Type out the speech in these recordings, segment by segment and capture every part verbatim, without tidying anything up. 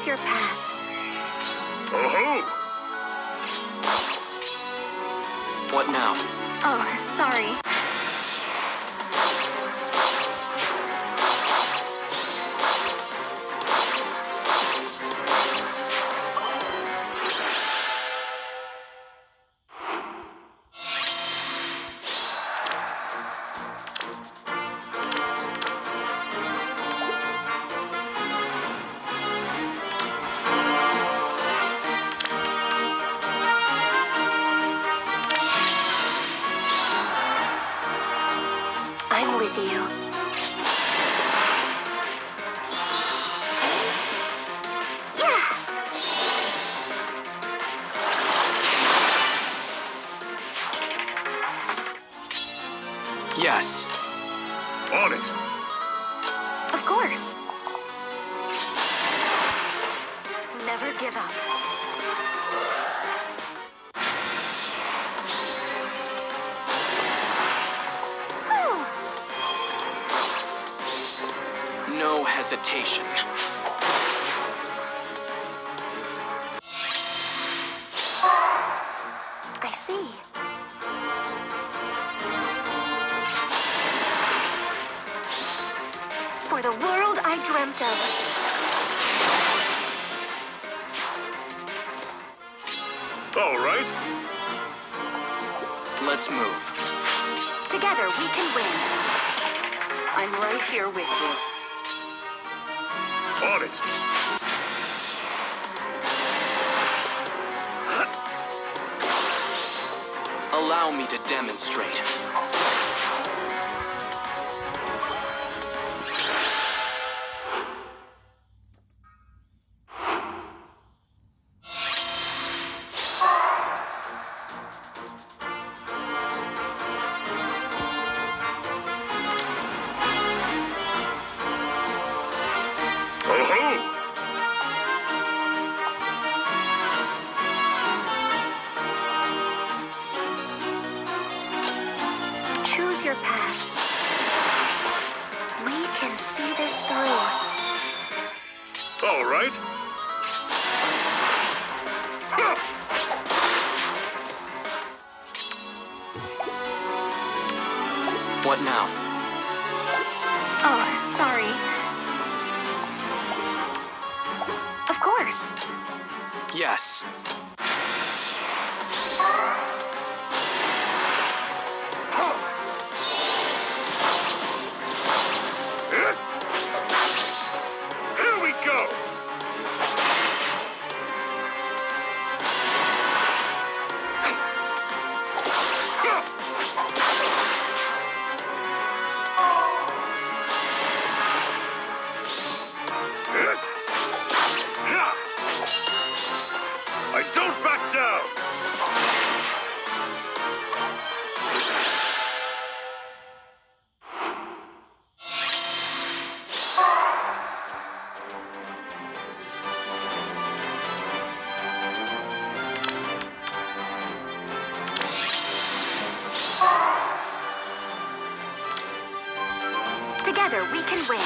Choose your path. Oh-ho! What now? Oh, sorry. I'm with you. Yeah! Yes. On it! Of course. Never give up. No hesitation. I see. For the world I dreamt of. All right. Let's move. Together we can win. I'm right here with you. On it! Allow me to demonstrate. Oh-ho! Choose your path. We can see this through. All right. Huh. What now? Oh, sorry. Of course. Yes. Here we go! I don't back down! Together we can win.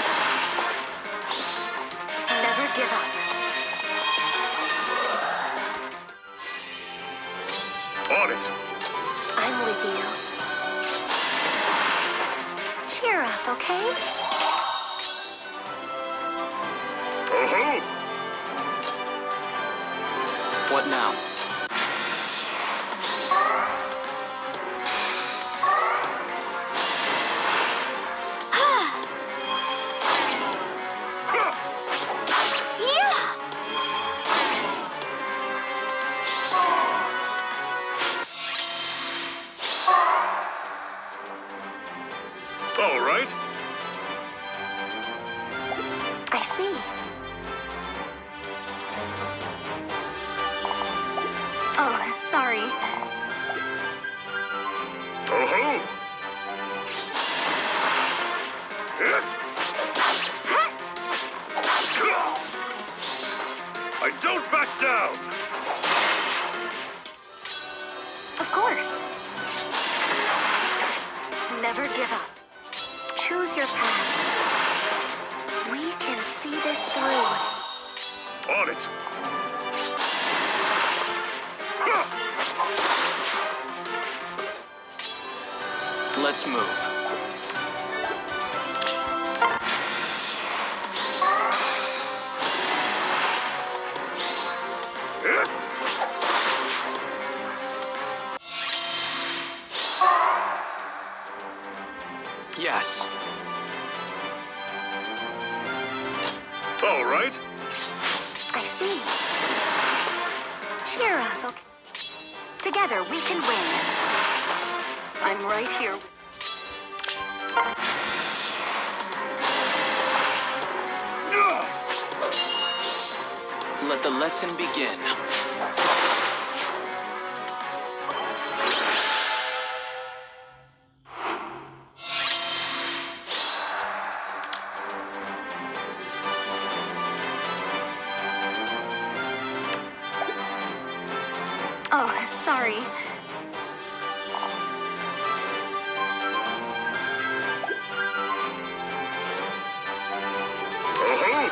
Never give up. On it! I'm with you. Cheer up, okay? Oh-ho! What now? All right. I see. Oh, sorry. Oh-ho! I don't back down! Of course. Never give up. Choose your path. We can see this through. On it. Ha! Let's move. Yes. All right. I see. Cheer up, okay? Together we can win. I'm right here. Let the lesson begin. Oh, sorry. Oh-ho!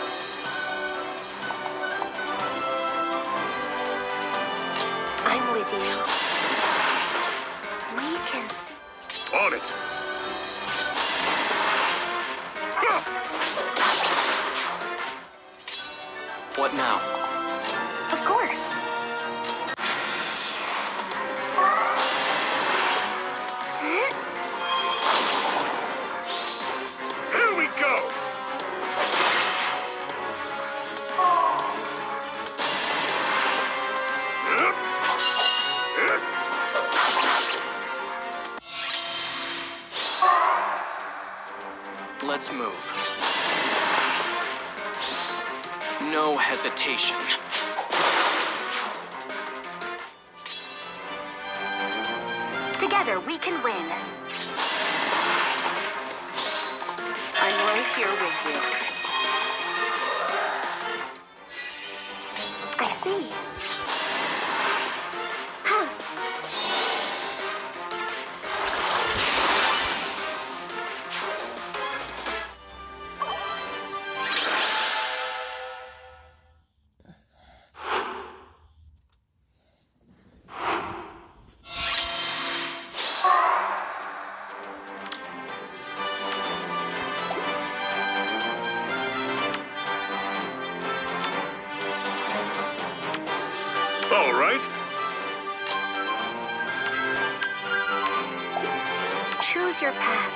I'm with you. We can see. On it. Ha! What now? Of course. Here we go! Hup! Hup! Let's move. No hesitation. Together we can win. I'm right here with you. I see. Huh. All right. Choose your path.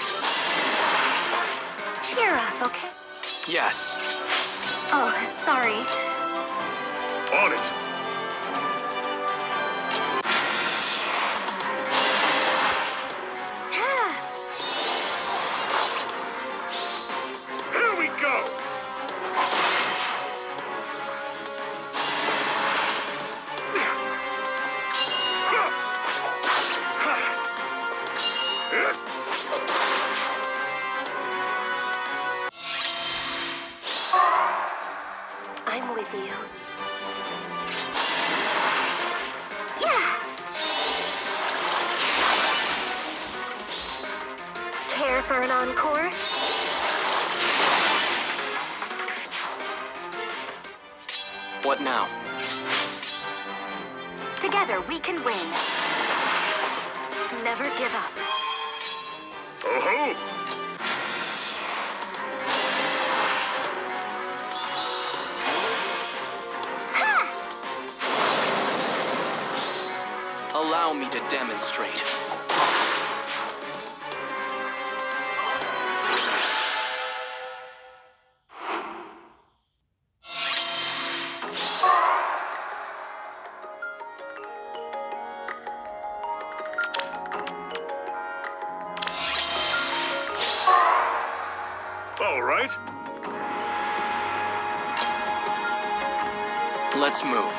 Cheer up, okay? Yes. Oh, sorry. On it. Here we go. I'm with you. Yeah! Care for an encore? What now? Together we can win. Never give up. Oh-ho! Allow me to demonstrate. All right. Let's move.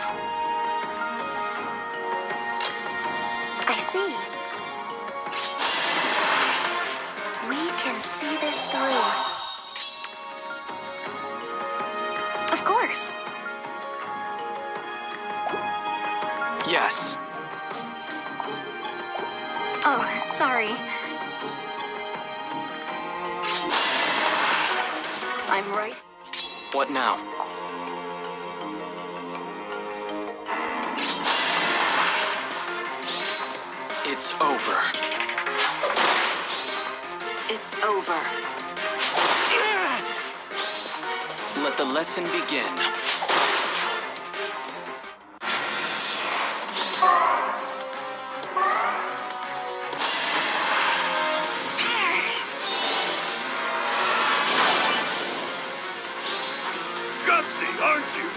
I see. We can see this through. Of course. Yes. Oh, sorry. I'm right. What now? is over. It's over. Let the lesson begin. Gutsy, aren't you?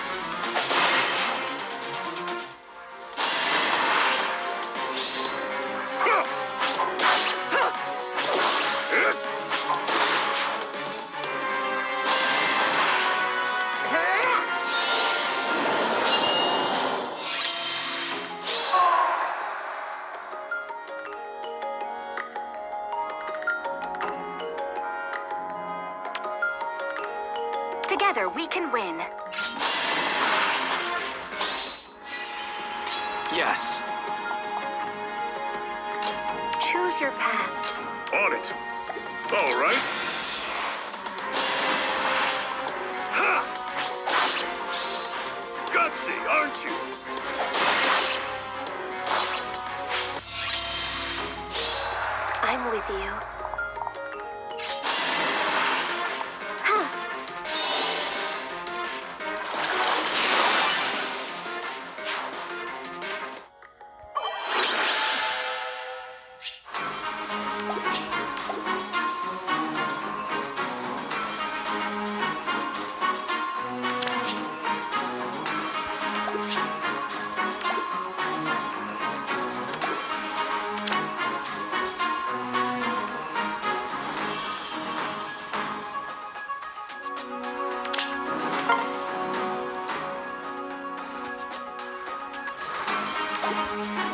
Together we can win. Yes. Choose your path. On it. All right. Ha! Gutsy, aren't you? I'm with you. Huh?